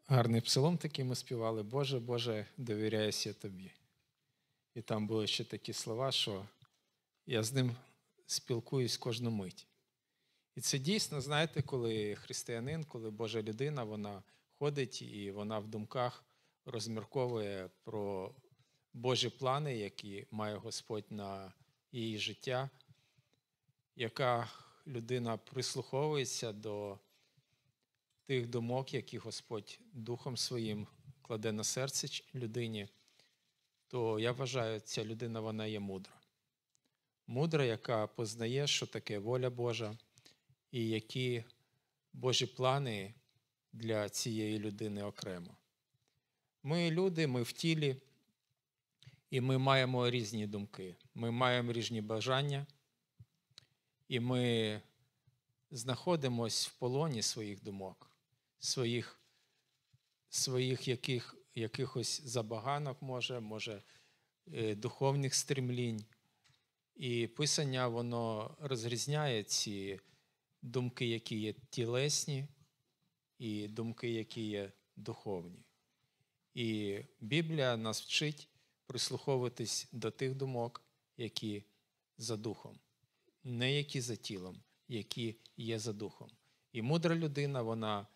Гарний псалом такий ми співали: «Боже, Боже, довіряюся Тобі». І там були ще такі слова, що я з ним спілкуюсь кожну мить. І це дійсно, знаєте, коли християнин, коли Божа людина, вона ходить і вона в думках розмірковує про Божі плани, які має Господь на її життя, яка людина прислуховується до тих думок, які Господь Духом Своїм кладе на серце людині, то я вважаю, ця людина, вона є мудра. Мудра, яка познає, що таке воля Божа і які Божі плани для цієї людини окремо. Ми люди, ми в тілі, і ми маємо різні думки, ми маємо різні бажання, і ми знаходимося в полоні своїх думок, своїх якихось забаганок, може, духовних стремлінь. І Писання, воно розрізняє ці думки, які є тілесні, і думки, які є духовні. І Біблія нас вчить прислуховуватись до тих думок, які за духом, не які за тілом, які є за духом. І мудра людина, вона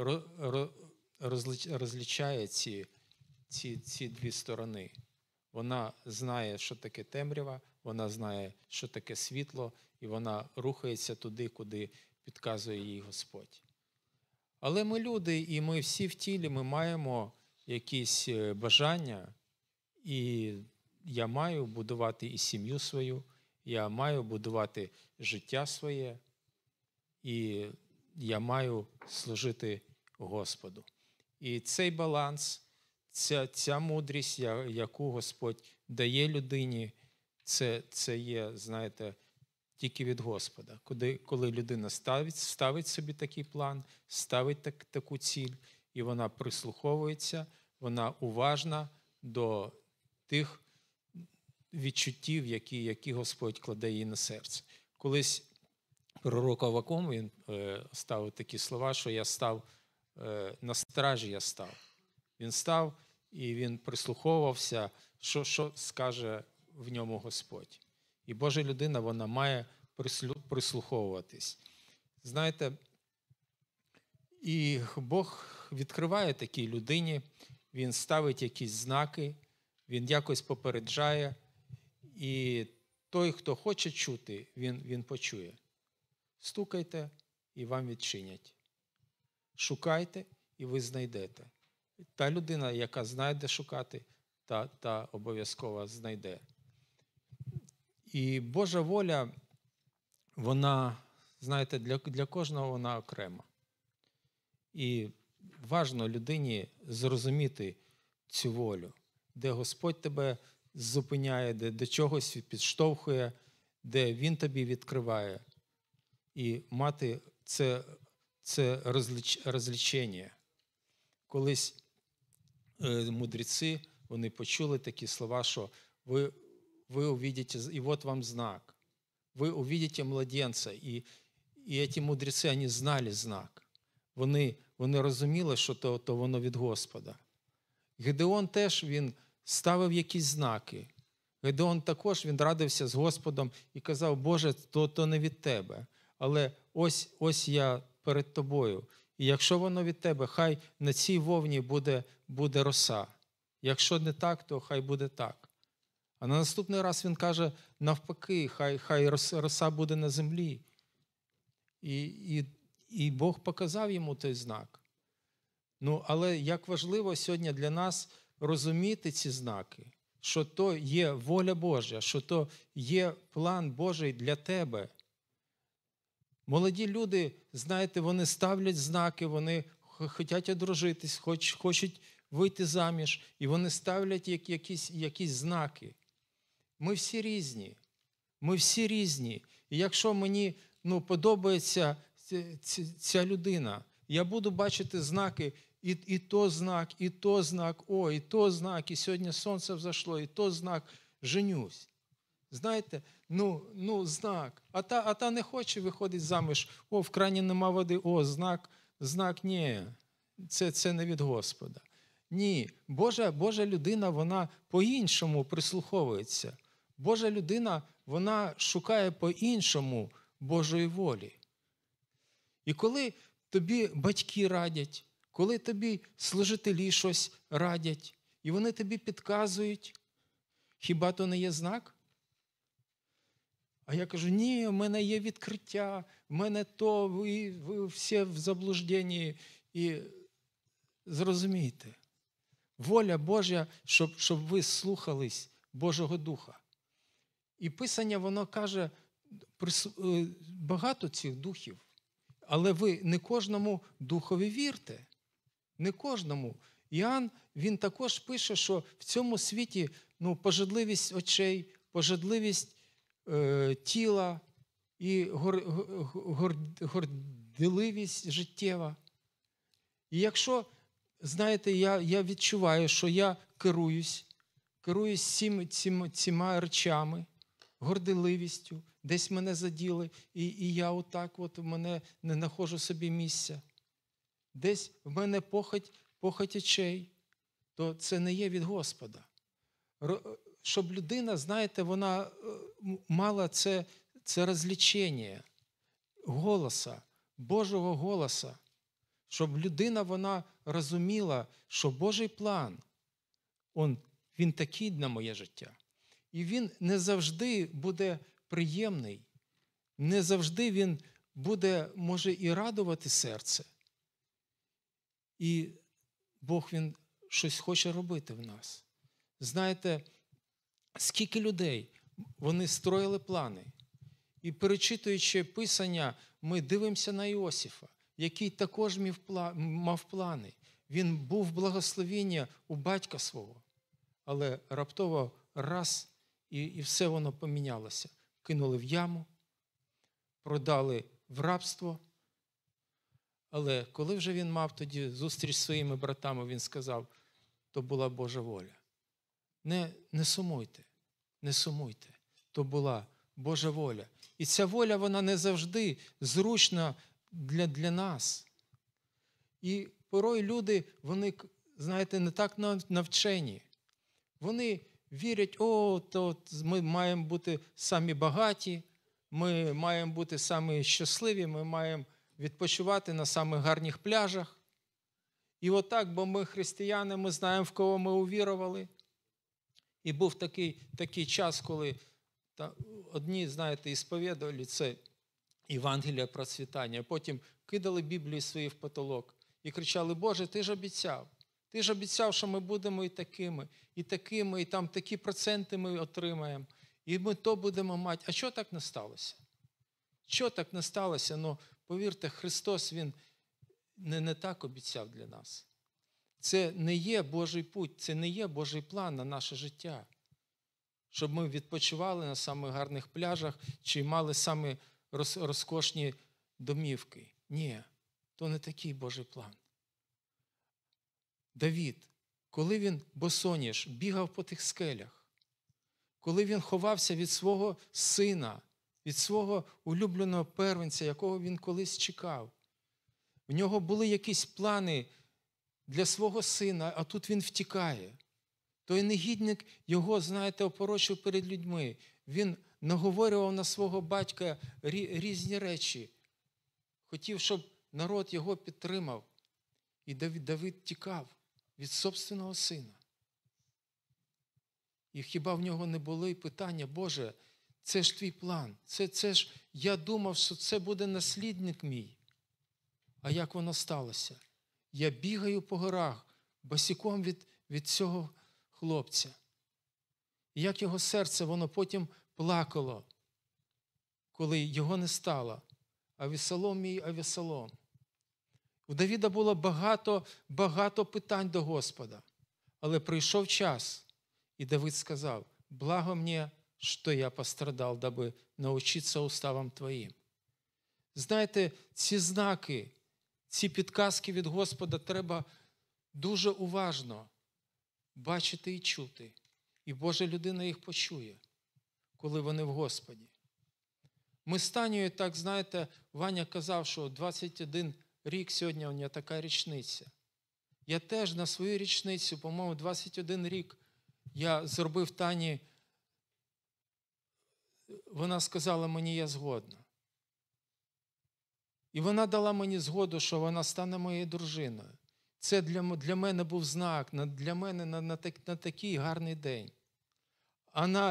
розлічає ці дві сторони. Вона знає, що таке темрява, вона знає, що таке світло, і вона рухається туди, куди підказує їй Господь. Але ми люди, і ми всі в тілі, ми маємо якісь бажання, і я маю будувати і сім'ю свою, я маю будувати життя своє, і я маю служити Господу. І цей баланс, ця мудрість, яку Господь дає людині, це є, знаєте, тільки від Господа. Коли людина ставить собі такий план, ставить таку ціль, і вона прислуховується, вона уважна до тих відчуттів, які Господь кладе їй на серце. Колись пророк Аввакум, він ставив такі слова, що я став, на стражі я став. Він став і він прислуховувався, що скаже в ньому Господь. І Божа людина, вона має прислуховуватись. Знаєте, і Бог відкриває такій людині, він ставить якісь знаки, він якось попереджає, і той, хто хоче чути, він почує. Стукайте, і вам відчинять. Шукайте, і ви знайдете. Та людина, яка знає, де шукати, та обов'язково знайде. І Божа воля, вона, знаєте, для кожного вона окрема. І важливо людині зрозуміти цю волю, де Господь тебе зупиняє, де до чогось підштовхує, де Він тобі відкриває. І мати це розлічення. Колись мудреці, вони почули такі слова, що ви увидите, и вот вам знак. Вы увидите младенца. І ці мудреці, вони знали знак. Вони розуміли, що то воно від Господа. Гедеон теж, він ставив якісь знаки. Гедеон також, він радився з Господом і казав: Боже, то не від Тебе. Але ось я перед Тобою. І якщо воно від Тебе, хай на цій вовні буде роса. Якщо не так, то хай буде так. А на наступний раз він каже навпаки, хай роса буде на землі. І Бог показав йому той знак. Але як важливо сьогодні для нас розуміти ці знаки, що то є воля Божа, що то є план Божий для тебе. Молоді люди, знаєте, вони ставлять знаки, вони хочуть одружитись, хочуть вийти заміж, і вони ставлять якісь знаки. Ми всі різні. І якщо мені подобається ця людина, я буду бачити знаки, і то знак, і то знак, і то знак, і сьогодні сонце взойшло, і то знак, женюсь. Знаєте, знак. А та не хоче виходити заміж, в крані нема води, знак, ні. це не від Господа. Ні, Божа людина, вона по-іншому прислуховується. Божа людина, вона шукає по-іншому Божої волі. І коли тобі батьки радять, коли тобі служителі щось радять, і вони тобі підказують, хіба то не є знак? А я кажу, ні, в мене є відкриття, в мене то, ви всі в заблужденні. І зрозумійте, воля Божа, щоб ви слухались Божого Духа. І Писання, воно каже, багато цих духів, але ви не кожному духові вірте. Не кожному. Іоанн, він також пише, що в цьому світі пожадливість очей, пожадливість тіла і горделивість життєва. І знаєте, я відчуваю, що я керуюсь цими речами, горделивістю, десь мене заділи, і я отак от в мене не знаходжу собі місця. Десь в мене похоть очей, то це не є від Господа. Щоб людина, знаєте, вона мала це розлічення голоса, Божого голоса. Щоб людина, вона розуміла, що Божий план, він такий на моє життя. І він не завжди буде приємний, не завжди він буде, може, і радувати серце. І Бог, він щось хоче робити в нас. Знаєте, скільки людей, вони строїли плани. І перечитуючи Писання, ми дивимося на Іосифа, який також мав плани. Він був благословення у батька свого. Але раптово раз, і все воно помінялося. Кинули в яму, продали в рабство. Але коли вже він мав тоді зустріч зі своїми братами, він сказав, то була Божа воля. Не сумуйте, то була Божа воля. І ця воля, вона не завжди зручна для нас. І порой люди, вони, знаєте, не так навчені. Вони вірять, то ми маємо бути самі багаті, ми маємо бути самі щасливі, ми маємо відпочивати на самих гарних пляжах. І отак, бо ми християни, ми знаємо, в кого ми увірували. І був такий час, коли одні, знаєте, ісповідували це Євангелія процвітання, потім кидали Біблії свої в потолок і кричали, Боже, ти ж обіцяв, що ми будемо і такими, і там такі проценти ми отримаємо, і ми то будемо мати. А що так не сталося? Що так не сталося? Ну, повірте, Христос, Він не так обіцяв для нас. Це не є Божий путь, це не є Божий план на наше життя. Щоб ми відпочивали на самих гарних пляжах чи мали самі розкошні домівки. Ні, то не такий Божий план. Давид, коли він босоніж бігав по тих скелях, коли він ховався від свого сина, від свого улюбленого первенця, якого він колись чекав, в нього були якісь плани для свого сина, а тут він втікає. Той негідник його, знаєте, опорочив перед людьми. Він наговорював на свого батька різні речі. Хотів, щоб народ його підтримав. І Давид тікав від собственного сина. І хіба в нього не були питання, Боже, це ж твій план, це ж я думав, що це буде наслідник мій. А як воно сталося? Я бігаю по горах, босиком від цього хлопця. І як його серце, воно потім плакало, коли його не стало. Авесолом мій, Авесолом. У Давида було багато питань до Господа. Але прийшов час, і Давид сказав, благо мені, що я пострадав, даби научитися уставам Твоїм. Знаєте, ці знаки, ці підказки від Господа треба дуже уважно бачити і чути. І Божа людина їх почує, коли вони в Господі. Ми з Танею, так, знаєте, Ваня казав, що 21 рік сьогодні у нього така річниця. Я теж на свою річницю, по-моєму, 21 рік, я зробив Тані, вона сказала мені, я згодна. І вона дала мені згоду, що вона стане моєю дружиною. Це для мене був знак, для мене на такий гарний день. А на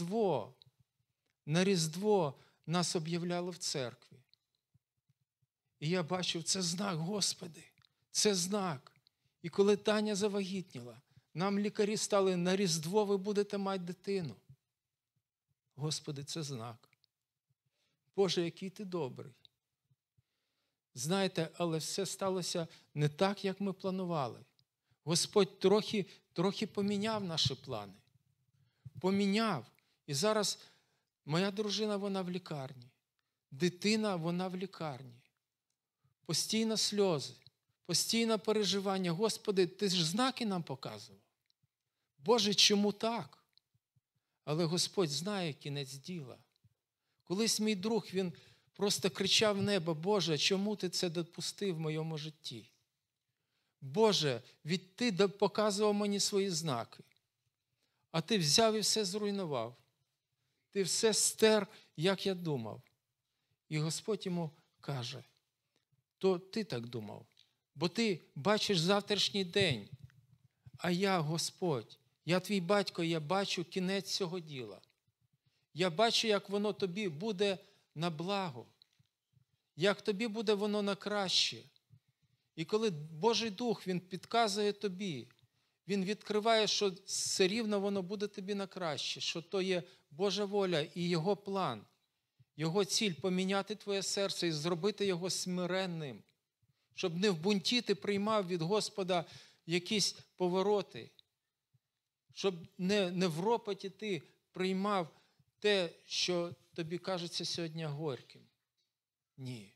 Різдво нас об'являли в церкві. І я бачив, це знак, Господи, це знак. І коли Таня завагітніла, нам лікарі стали, на Різдво ви будете мати дитину. Господи, це знак. Боже, який ти добрий. Знаєте, але все сталося не так, як ми планували. Господь трохи поміняв наші плани. Поміняв. І зараз моя дружина, вона в лікарні. Дитина, вона в лікарні. Постійно сльози, постійне переживання. Господи, ти ж знаки нам показував. Боже, чому так? Але Господь знає кінець діла. Колись мій друг, він просто кричав в небо: Боже, чому ти це допустив в моєму житті? Боже, від ти показував мені свої знаки, а ти взяв і все зруйнував. Ти все стер, як я думав. І Господь йому каже: то ти так думав, бо ти бачиш завтрашній день, а я, Господь, я твій батько, я бачу кінець цього діла. Я бачу, як воно тобі буде на благо, як тобі буде воно на краще. І коли Божий Дух, Він підказує тобі, Він відкриває, що все рівно воно буде тобі на краще, що то є Божа воля і Його план, Його ціль поміняти твоє серце і зробити його смиренним, щоб не в бунті ти приймав від Господа якісь повороти, щоб не в ропоті ти приймав те, що тобі кажеться сьогодні горьким. Ні.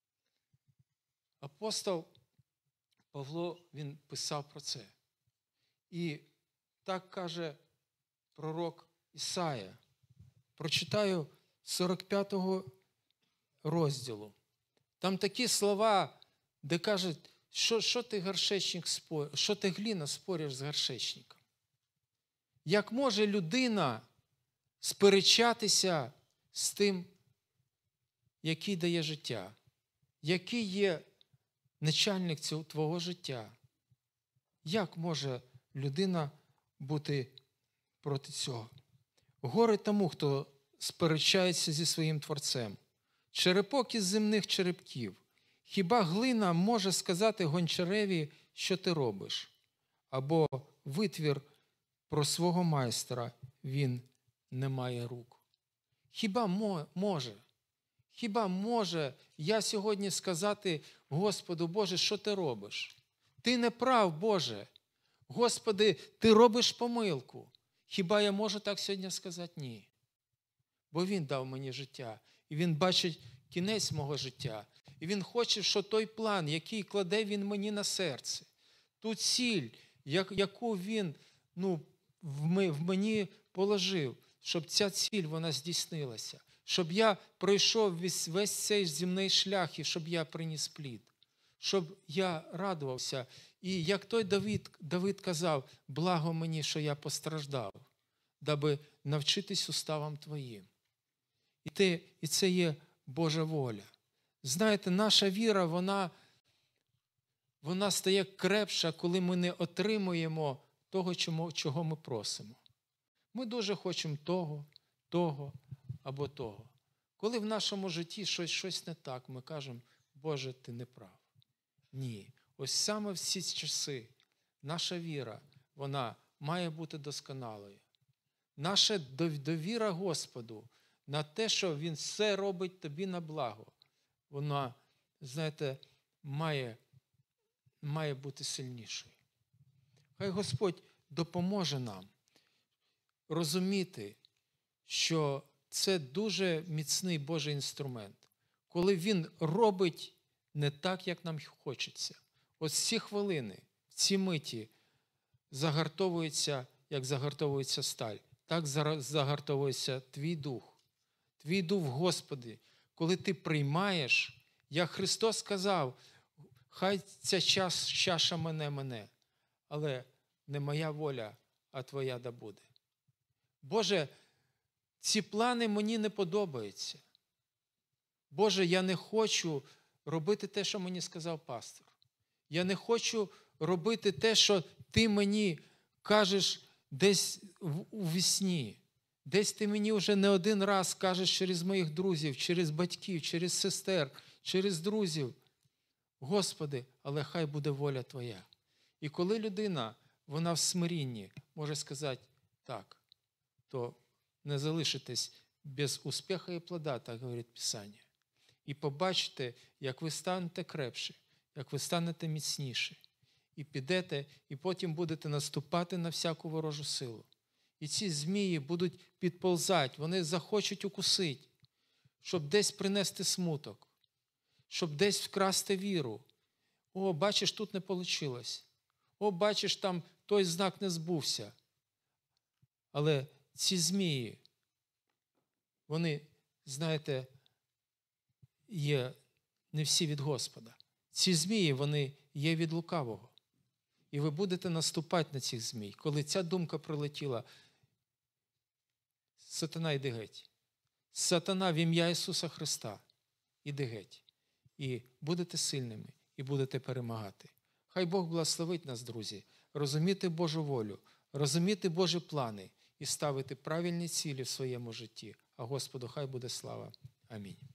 Апостол Павло, він писав про це. І так каже пророк Ісая. Прочитаю 45-го розділу. Там такі слова, де кажуть, що ти горшечник спориш, що ти гліна спориш з горшечником. Як може людина сперечатися з тим, який дає життя? Який є начальник цього твого життя? Як може людина бути проти цього? Горе тому, хто сперечається зі своїм Творцем. Черепок із земних черепків. Хіба глина може сказати гончареві, що ти робиш? Або витвір про свого майстра, він не має рук. Хіба може? Хіба може я сьогодні сказати Господу: Боже, що ти робиш? Ти не прав, Боже. Господи, ти робиш помилку. Хіба я можу так сьогодні сказати? Ні. Бо Він дав мені життя. І Він бачить кінець мого життя. І Він хоче, що той план, який кладе Він мені на серце, ту ціль, яку Він в мені положив, щоб ця ціль, вона здійснилася. Щоб я пройшов весь цей земний шлях і щоб я приніс плід. Щоб я радувався. І як той Давид казав: благо мені, що я постраждав, даби навчитись уставам Твоїм. І це є Божа воля. Знаєте, наша віра, вона стає крепша, коли ми не отримуємо того, чого ми просимо. Ми дуже хочемо того або того. Коли в нашому житті щось не так, ми кажемо: Боже, ти не прав. Ні. Ось саме в ці часи наша віра, вона має бути досконалою. Наша довіра Господу на те, що Він все робить тобі на благо, вона, знаєте, має бути сильнішою. Хай Господь допоможе нам розуміти, що це дуже міцний Божий інструмент, коли Він робить не так, як нам хочеться. Ось ці хвилини, в ці миті загартовується, як загартовується сталь, так загартовується твій дух. Твій дух, Господи, коли ти приймаєш, як Христос сказав: Хай ця чаша мене, але не моя воля, а твоя да буде. Боже, ці плани мені не подобаються. Боже, я не хочу робити те, що мені сказав пастор. Я не хочу робити те, що ти мені кажеш десь у вісні. Десь ти мені вже не один раз кажеш через моїх друзів, через батьків, через сестер, через друзів. Господи, але хай буде воля Твоя. І коли людина, вона в смирінні, може сказати так, то не залишитесь без успіху і плода, так говорить Писання. І побачите, як ви станете крепші, як ви станете міцніші. І підете, і потім будете наступати на всяку ворожу силу. І ці змії будуть підползати, вони захочуть укусити, щоб десь принести смуток, щоб десь вкрасти віру. О, бачиш, тут не вийшло. О, бачиш, там той знак не збувся. Але ці змії, вони, знаєте, є не всі від Господа. Ці змії, вони є від лукавого. І ви будете наступати на цих змій. Коли ця думка прилетіла, сатана, йди геть. Сатана в ім'я Ісуса Христа, іди геть. І будете сильними, і будете перемагати. Хай Бог благословить нас, друзі, розуміти Божу волю, розуміти Божі плани і ставити правильні цілі в своєму житті. А Господу хай буде слава. Амінь.